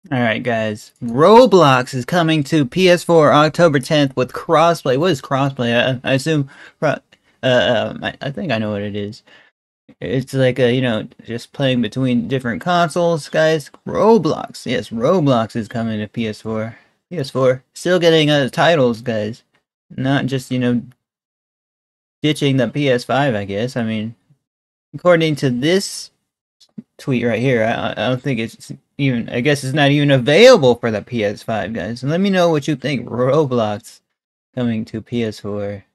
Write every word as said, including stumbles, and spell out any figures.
Alright guys, Roblox is coming to P S four October tenth with crossplay. What is crossplay? I, I assume, uh, um, I, I think I know what it is. It's like, a, you know, just playing between different consoles, guys. Roblox, yes, Roblox is coming to P S four. P S four, still getting uh, titles, guys. Not just, you know, ditching the P S five, I guess. I mean, according to this tweet right here, I, I don't think it's even, I guess it's not even available for the P S five, guys. And let me know what you think. Roblox coming to P S four.